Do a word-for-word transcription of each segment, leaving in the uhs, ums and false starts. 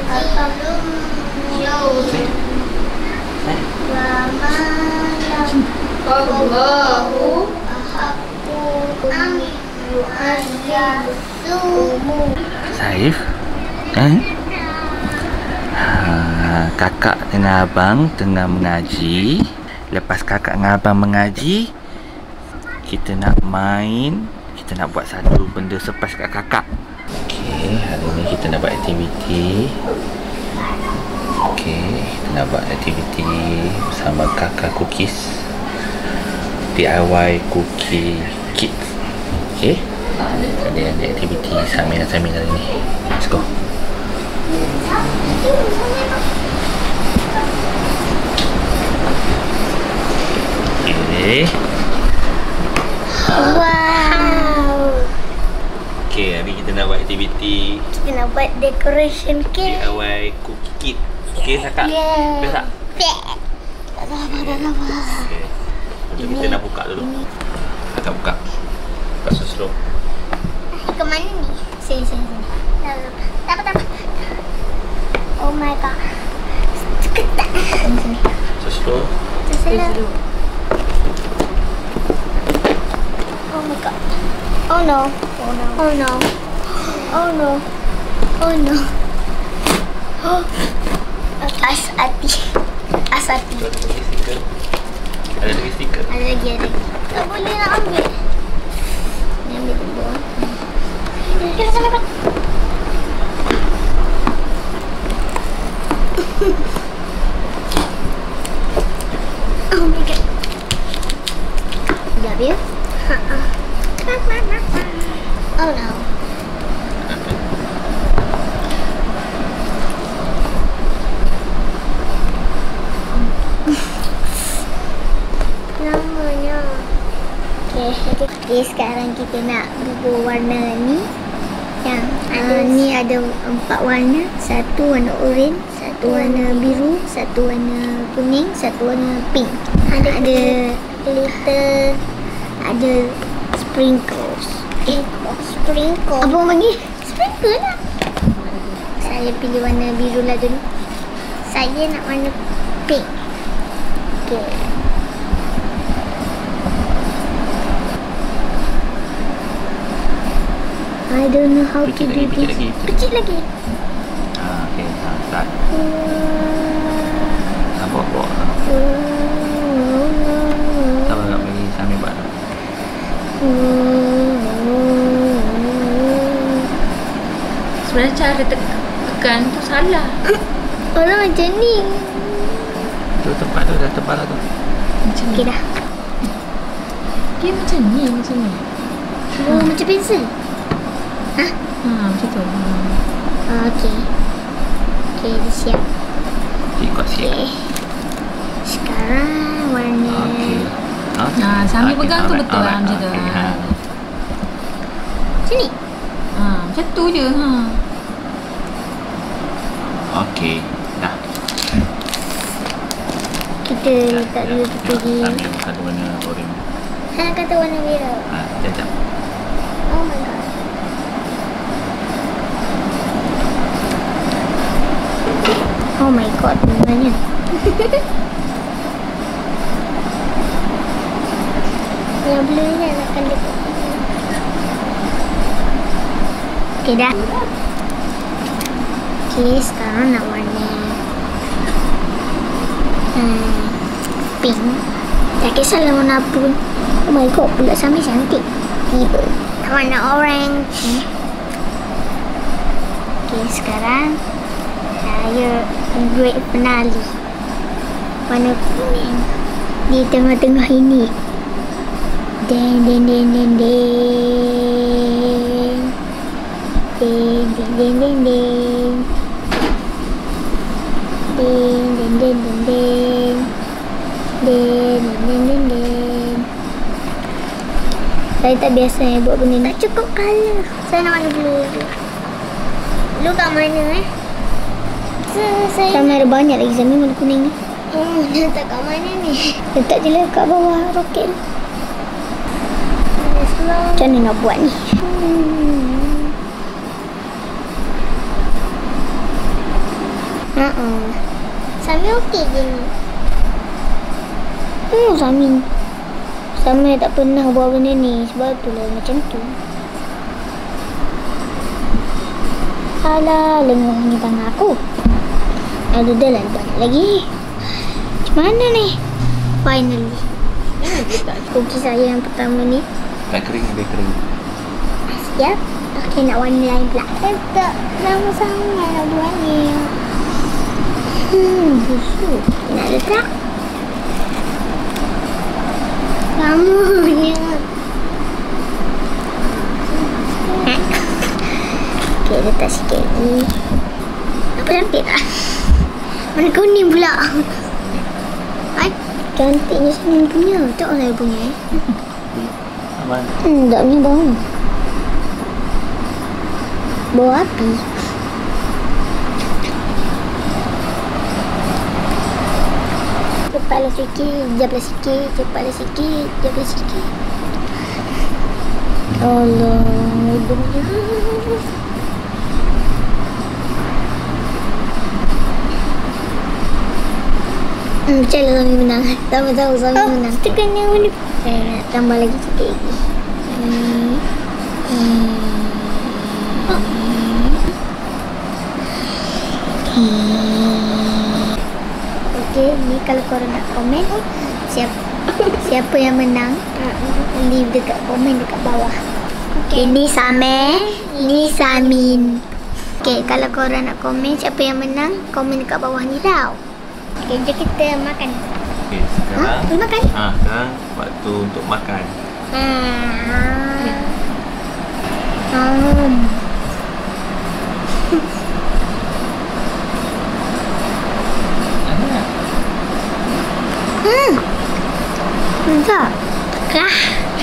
Saif, eh? Ha, kakak dengan abang tengah mengaji. Lepas kakak dengan abang mengaji, kita nak main. Kita nak buat satu benda surprise kat kakak. Okey, hari ni kita nak buat aktiviti. Okey, kita nak buat aktiviti bersama kakak cookies. D I Y cookie kit. Okey. Ada ada aktiviti saminan-saminan hari ni. Let's go. Okay. Wow. Okay, hari kita nak buat aktiviti. Kita nak buat decoration cake. D I Y cookie kit. Okay, kakak? Yeah. Best tak? Tak sabar, tak sabar. Okay. Untuk kita nak buka dulu. Kakak buka. Lepas tu slow. Ke mana ni? Sini, sini, sini. Tak apa, tak apa. Oh my god. Ketat. Sini, sini. So slow. Tersalah. Oh my god. Oh no. Oh no. Oh no. Oh no. Oh no. Oh. As hati. As hati. Ada lagi stiker. Ada lagi stiker. Ada lagi, ada lagi. Tak boleh nak ambil. Ni ambil dulu. Kita sana kan. Oh my god. Sekejap ya. Oh no. Namanya. Okay, okay, sekarang kita nak bubur warna ni. Yang uh, ni ada empat warna. Satu warna oren, satu warna biru, satu warna kuning, satu warna pink. Ada ada glitter, ada sprinkles. Sprinkles. Sprinkle. Apa orang panggil? Sprinkle lah. Saya pilih warna biru lah dulu. Saya nak warna pink. Okay. I don't know how Picit to lagi, do picit this. lagi. Picit lagi. Ah, okay, ha, start. Sabar, bawa. Sabar nak bagi sambil buat. Sebenarnya cara tekan tu salah. Orang macam ni. Tu tempat tu dah tebal lah tu. Macam Okay ni. dah. Dia macam ni, macam ni. Oh, macam pensel. Hah? Ha, macam tu. Ha. Oh, okay. Okay, dah siap. Ikut siap. Okay. Sekarang warna. Okey. Ha, sambil Okey, pegang tu alright, betul lah alright, macam tu. okey, Ha. ha. Macam ni. Ha, macam tu je. Ha. Okey, dah. Kita letak dulu tu pergi. Ambil satu warna oren. Saya kata warna biru. Ha, jap-jap. Oh my god. Oh my god, sebenarnya. Yang blue ni akan dekat. Okay, dah. Okay, sekarang nak warna hmm, pink. Tak kisahlah warna apa pun. Oh my god, pula sambil cantik. Tiba. Warna orange. Okay, sekarang saya buat penali. Warna kuning. Di tengah-tengah ini. Deng, deng, deng, deng, deng. Deng, deng, deng, deng, deng. Deng, deng, deng, deng, deng. Deng, deng, deng, deng, deng. Saya tak biasa yang buat benda ni. Tak cukup colour. Saya nak warna blue. Blue kat mana eh? Saya sama ada banyak lagi Zami warna kuning ni. Oh, letak kat mana ni? Letak je lah kat bawah roket ni. Macam mana nak buat ni? Hmm. Uh-uh. Sami okey je ni. Hmm, Sami. Sami tak pernah buat benda ni. Sebab tu lah macam tu. Alah, lenguh ni tangan aku. Ada dalam banyak lagi. Macam mana ni? Finally. Jangan letak. Koki saya yang pertama ni. Dah kering, dah kering. Siap. Okey, nak warna lain pula. Eh, tak lama sangat nak buat ni. Hmm, busuk. Nak letak? Lamanya. Okey, letak sikit lagi. Apa cantik tak? Mana kuning pula? Ay, cantiknya Samin punya. Tak orang punya eh. Aman. Hmm, tak punya bau. Bau api. Cepatlah sikit, cepatlah sikit, cepatlah sikit, cepatlah sikit. Allah, mudahnya. Hmm, macam mana Sami menang? Tahu-tahu Sami oh, menang. Kita kena mana? Saya nak tambah lagi sikit lagi. Hmm. Hmm. Oh. Hmm. Okey, ni kalau korang nak komen, siapa siapa yang menang, leave dekat komen dekat bawah. Okay. Ini Same, ini Samin. Okey, kalau korang nak komen siapa yang menang, komen dekat bawah ni tau. Okey, jom kita makan. Okey, sekarang. Ha? Boleh makan? Ha, sekarang waktu untuk makan. Hmm. Hmm. Hmm. Entah. Kah.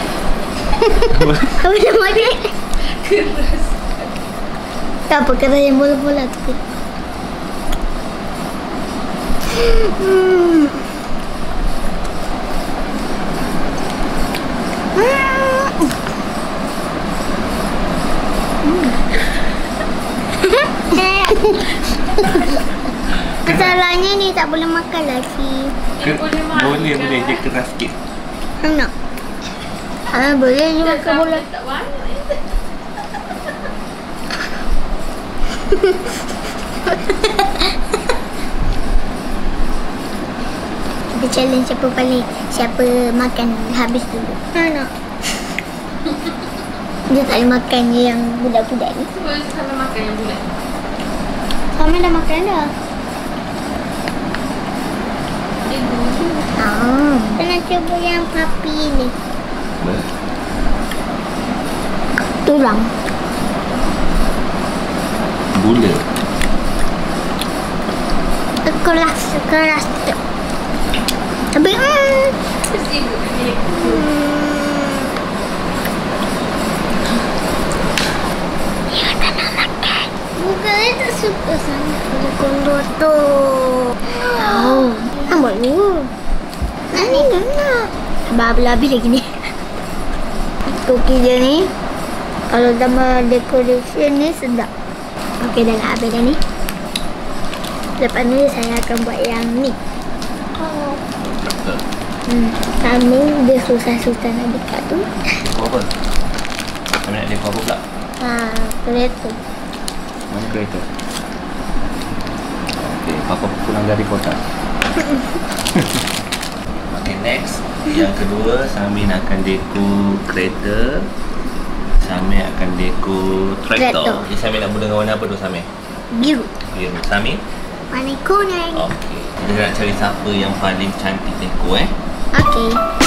Apa nama dia? Keras. Tak apa, kata yang bola-bola tu. Hmm. Masalahnya ni tak boleh makan lagi. Ke, boleh, boleh, boleh. Dia keras sikit. Nak? Ah, boleh je makan bola. Tak banyak. Kita challenge siapa paling, siapa makan habis dulu. Ha, nak? Dia tak boleh makan je yang budak-budak ni. Boleh sama makan yang bulat. Sama dah makan dah. Eh, dulu. Ah. Kita nak cuba yang papi ni. Ber. Tulang. Gula. Keras, keras tu. Tapi, hmm. Sibuk ni. Ya, tak nak makan. Bukannya tak suka sangat pada kondor tu. Oh. Ambil dulu. Nak ni, nak. Habis-habis lagi ni. Cookie je ni. Kalau tambah decoration ni sedap. Okey, dah nak habis dah ni. Lepas ni saya akan buat yang ni. Oh. Hmm. Sama dia susah-susah nak dekat tu. Dekor apa? Kami nak dekor apa pula? Haa, kereta. Mana kereta? Okey, Papa pulang dari kota. Okey, next. Yang kedua, Samin akan dekor kereta. Samin akan dekor traktor. Traktor. Jadi Samin nak mula dengan warna apa tu Samin? Biru. Biru. Samin? Warna kuning. Okey. Kita nak cari siapa yang paling cantik dekor eh. Okey.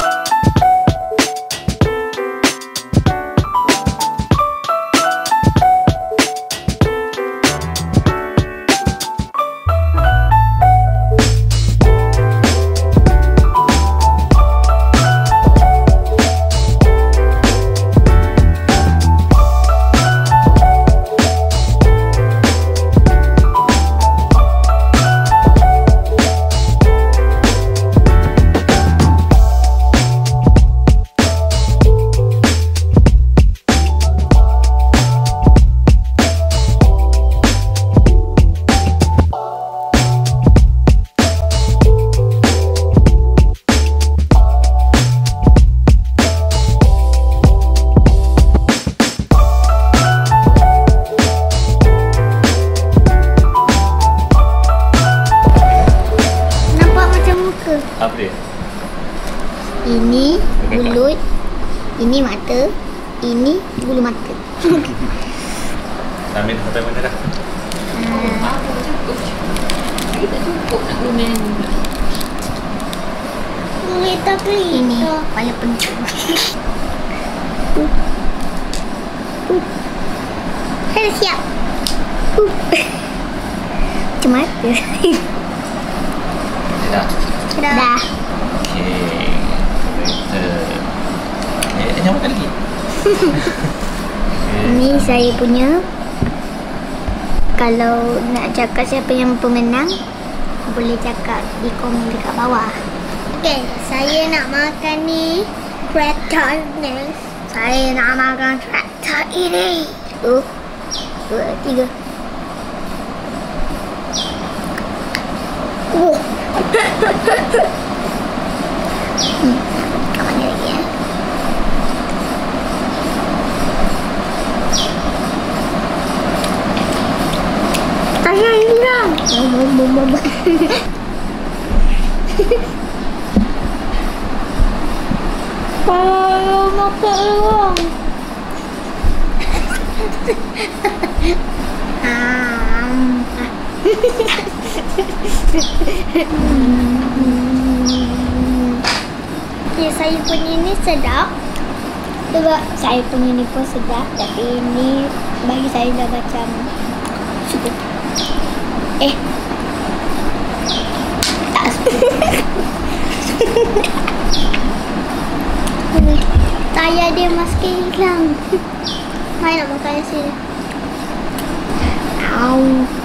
mata. Ini bulu mata. Sambil dah sampai mana dah? Ah, tak cukup. Lagi tak cukup nak lumen. Kereta kereta. Ini paling penting. Saya siap. Macam mana? Dah. Dah. Dah. Okey. Kereta. Eh, jangan makan lagi. Ini saya punya. Kalau nak cakap siapa yang pemenang, boleh cakap di komen dekat bawah. Okey, saya nak makan ni kereta ni. Saya nak makan kereta ini. Satu, dua, tiga. Oh. hmm. Kawan dia lagi ya. Saya hilang. Kalau makan uang. Okay, saya punya ni sedap. Sebab saya punya ni pun sedap. Tapi ini bagi saya dah macam cukup. Eh. Tak suka. Tayar dia masih hilang. Saya nak makan di sini. Au.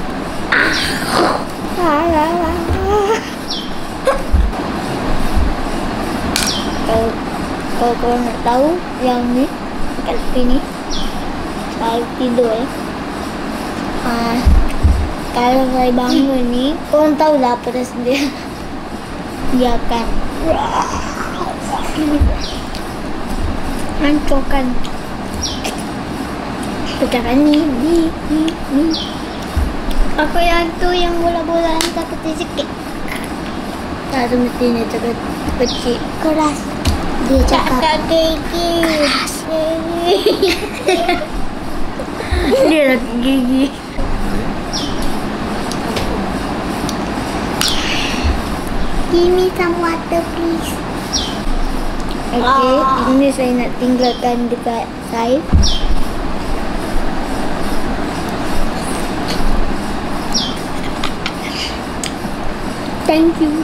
Kalau kalau korang nak tahu yang ni kat tepi ni, saya tidur ya. Ah, kalau saya bangun ni, korang tahu lah apa rasa dia. Dia akan hancurkan pecahkan ni, ni, ni, ni. Aku yang tu yang bola-bola ni tak kecil sikit. Tak semestinya cakap kecil. Keras. Dia cakap tak gigi. Keras. Dia nak gigi. Give me some water please. Okay, ah. Ini saya nak tinggalkan dekat saya. Thank you.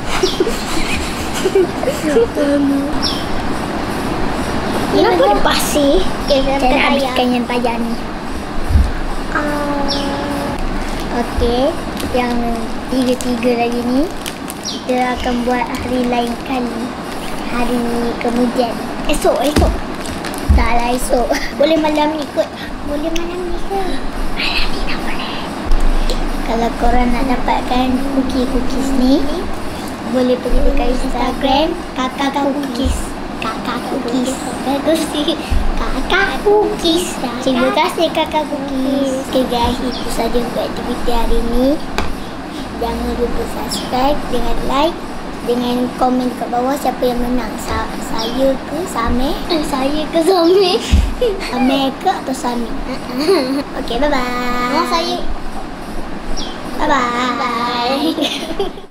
Kenapa dia pasir? Saya nak habiskan yang payah ni. Uh, Okey, yang tiga-tiga lagi ni kita akan buat hari lain kali. Hari kemudian. Esok, esok. Taklah esok. Boleh malam ni kot. Boleh malam ni ke? Malam ni tak boleh. Kalau korang nak dapatkan cookie-cookies ni, boleh pergi dekat Instagram Kakak Cookies. Kakak Cookies. Kakak Cookies. Terima kasih Kakak Cookies. Okay guys, itu saja untuk aktiviti hari ini. Jangan lupa subscribe dengan like, dengan komen kat bawah siapa yang menang. Sa saya ke Same? Saya ke Same? Same ke atau Sami? Okay, bye-bye. Saya. Bye-bye. Bye.